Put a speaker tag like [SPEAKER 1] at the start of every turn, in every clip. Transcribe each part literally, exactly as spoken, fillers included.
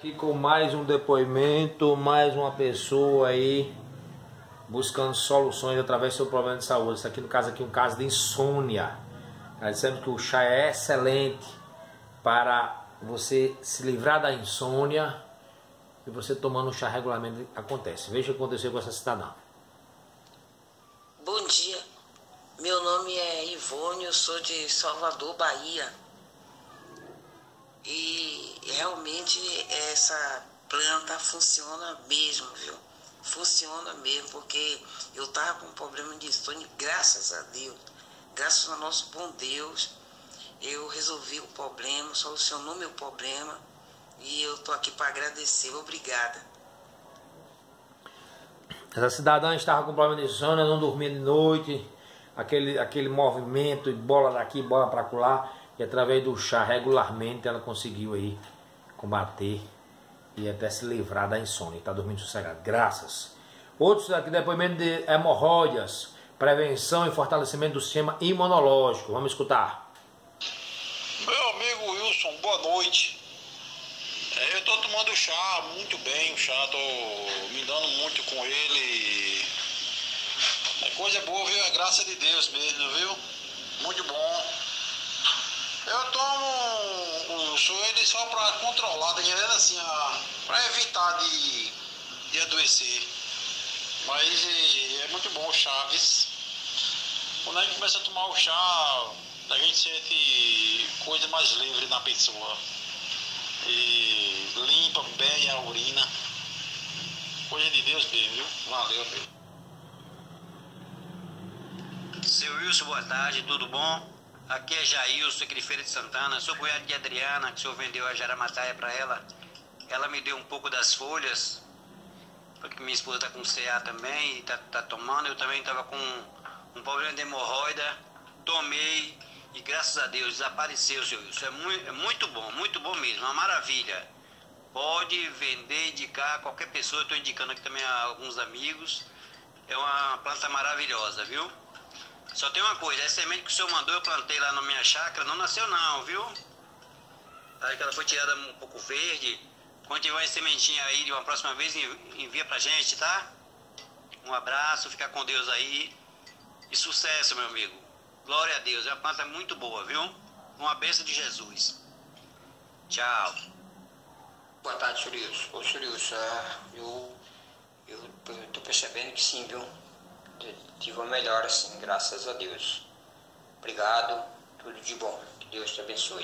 [SPEAKER 1] Aqui com mais um depoimento, mais uma pessoa aí buscando soluções através do seu problema de saúde. Isso aqui no caso aqui um caso de insônia. Nós dizemos que o chá é excelente para você se livrar da insônia e você tomando o chá regularmente acontece. Veja o que aconteceu com essa cidadã.
[SPEAKER 2] Bom dia, meu nome é Ivone, eu sou de Salvador, Bahia. E realmente essa planta funciona mesmo, viu? Funciona mesmo, porque eu estava com um problema de insônia, graças a Deus, graças ao nosso bom Deus, eu resolvi o problema, solucionou meu problema e eu estou aqui para agradecer. Obrigada.
[SPEAKER 1] Essa cidadã estava com problema de insônia, não dormia de noite, aquele, aquele movimento, bola daqui, bola para lá. E através do chá regularmente ela conseguiu aí combater e até se livrar da insônia. Está dormindo sossegado, graças. Outros aqui, depoimento de hemorroidas, prevenção e fortalecimento do sistema imunológico. Vamos escutar.
[SPEAKER 3] Meu amigo Wilson, boa noite. É, eu estou tomando chá muito bem, o chá estou me dando muito com ele. É coisa boa, viu? É graça de Deus mesmo, viu? Muito bom. Eu tomo o ele só para controlar, tá entendendo? Assim, para evitar de, de adoecer. Mas é, é muito bom o chá, viu? Quando a gente começa a tomar o chá, a gente sente coisa mais livre na pessoa. E limpa bem a urina. Coisa de Deus mesmo, viu? Valeu, meu.
[SPEAKER 4] Seu Wilson, boa tarde, tudo bom? Aqui é Jailson, aqui de Feira de Santana. Sou cunhado de Adriana, que o senhor vendeu a jaramataia para ela. Ela me deu um pouco das folhas, porque minha esposa está com C A também e está tá tomando. Eu também estava com um problema de hemorroida, tomei e graças a Deus desapareceu, seu Wilson. É muito, é muito bom, muito bom mesmo, uma maravilha. Pode vender, indicar a qualquer pessoa. Eu estou indicando aqui também a alguns amigos. É uma planta maravilhosa, viu? Só tem uma coisa, a semente que o senhor mandou, eu plantei lá na minha chácara, não nasceu não, viu? Aí que ela foi tirada um pouco verde. Quando tiver uma sementinha aí de uma próxima vez, envia pra gente, tá? Um abraço, fica com Deus aí. E sucesso, meu amigo. Glória a Deus, é uma planta muito boa, viu? Uma bênção de Jesus. Tchau.
[SPEAKER 5] Boa tarde, senhor Wilson. Ô, senhor Wilson, eu, eu tô percebendo que sim, viu? Tive uma melhora, assim, graças a Deus. Obrigado, tudo de bom. Que Deus te abençoe.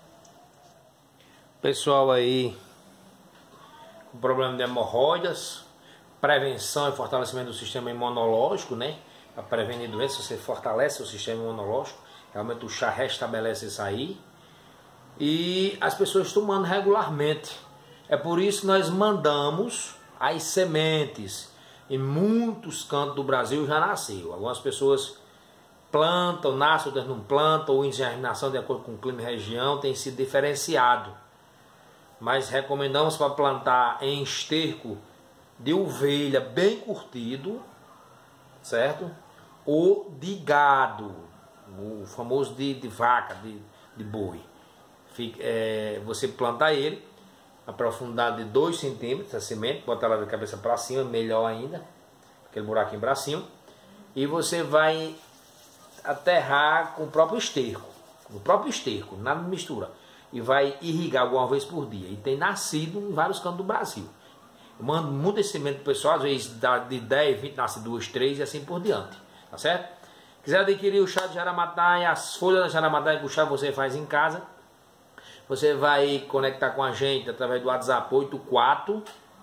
[SPEAKER 1] Pessoal aí com problema de hemorroidas, prevenção e fortalecimento do sistema imunológico, né? Para prevenir doenças, você fortalece o sistema imunológico. Realmente o chá restabelece isso aí. E as pessoas tomando regularmente. É por isso que nós mandamos as sementes. Em muitos cantos do Brasil já nasceu. Algumas pessoas plantam, nascem, outras não plantam, ou em germinação de acordo com o clima e região tem sido diferenciado. Mas recomendamos para plantar em esterco de ovelha bem curtido, certo? Ou de gado, o famoso de, de vaca, de, de boi. Fica, é, você planta ele a profundidade de dois centímetros, a semente, bota ela da cabeça para cima, melhor ainda, aquele buraquinho para cima, e você vai aterrar com o próprio esterco, o próprio esterco, nada de mistura, e vai irrigar alguma vez por dia, e tem nascido em vários cantos do Brasil. Eu mando muita semente pro pessoal, às vezes dá de dez, vinte, nasce duas, três e assim por diante, tá certo? Quiser adquirir o chá de jaramataia, as folhas da jaramataia que o chá você faz em casa, você vai conectar com a gente através do WhatsApp oito quatro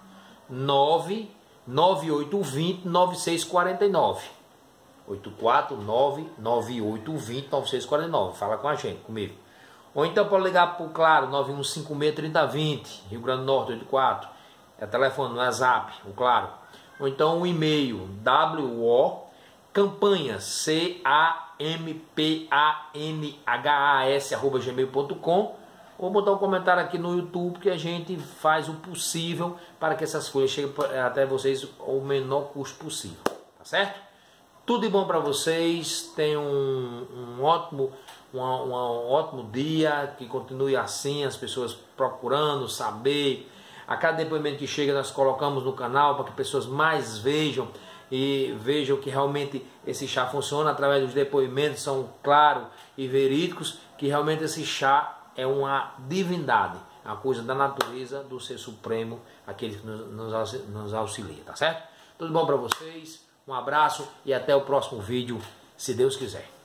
[SPEAKER 1] nove nove oito dois zero nove seis quatro nove. oito quatro nove nove oito dois zero nove seis quatro nove. Fala com a gente, comigo. Ou então pode ligar para o Claro nove um cinco seis três zero dois zero, Rio Grande do Norte oito quatro. É telefone no WhatsApp, o Claro. Ou então o e-mail W O campanhas C A M P A N H A S arroba gmail ponto com. Ou botar um comentário aqui no YouTube que a gente faz o possível para que essas folhas cheguem até vocês ao menor custo possível, tá certo? Tudo de bom para vocês, tenham um, um, ótimo, um, um ótimo dia, que continue assim, as pessoas procurando saber A cada depoimento que chega nós colocamos no canal para que pessoas mais vejam e vejam que realmente esse chá funciona através dos depoimentos, são claros e verídicos, que realmente esse chá é uma divindade, é uma coisa da natureza do Ser Supremo, aquele que nos, nos auxilia, tá certo? Tudo bom para vocês, um abraço e até o próximo vídeo, se Deus quiser.